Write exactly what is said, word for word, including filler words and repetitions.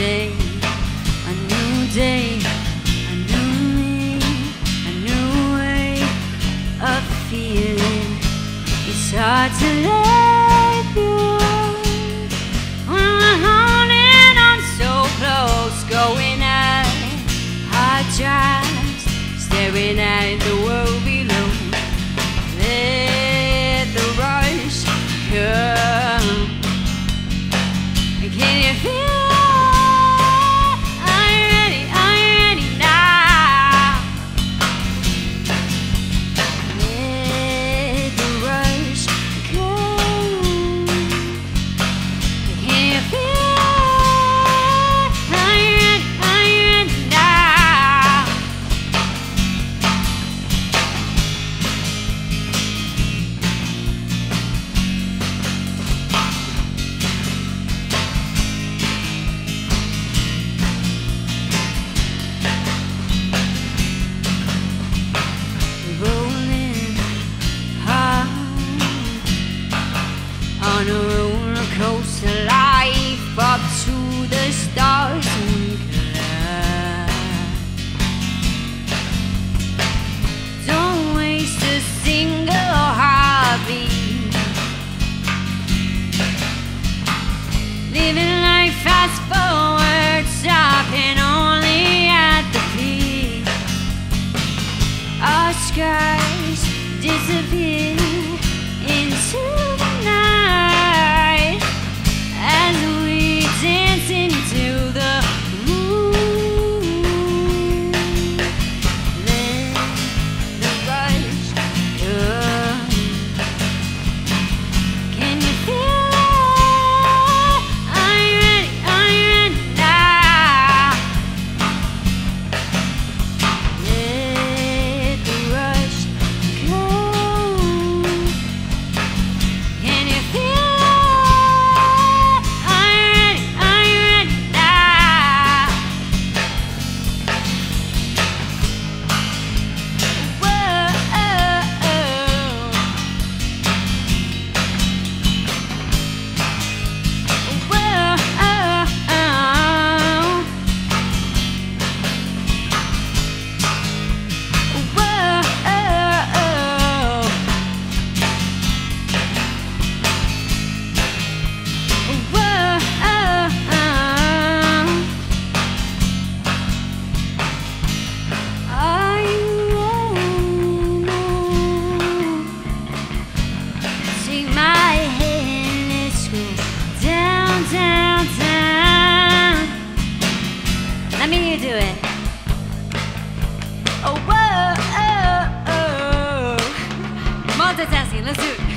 day, a new day, a new me, a new way of feeling. It's hard to let go when we're holding on so close, going at hard drives, staring at the world below. Let the rush come. Can you feel? On a roller coaster, life up to the stars we collide. Don't waste a single heartbeat, living life fast forward, stopping only at the peak. Our skies disappear into the night as we dance into the moon. Let the rush come. Can you feel it? Are you ready? Are you ready now? Let the rush come. Can you feel it? Are you ready? Are you ready now? Whoa, oh, oh. Whoa, oh, oh. Whoa, oh, oh. Whoa, oh, oh. Are you ready now? Take my hand, let's go down, down, down. Let me hear you do it. Oh, whoa, oh, oh. Multitasking, let's do it.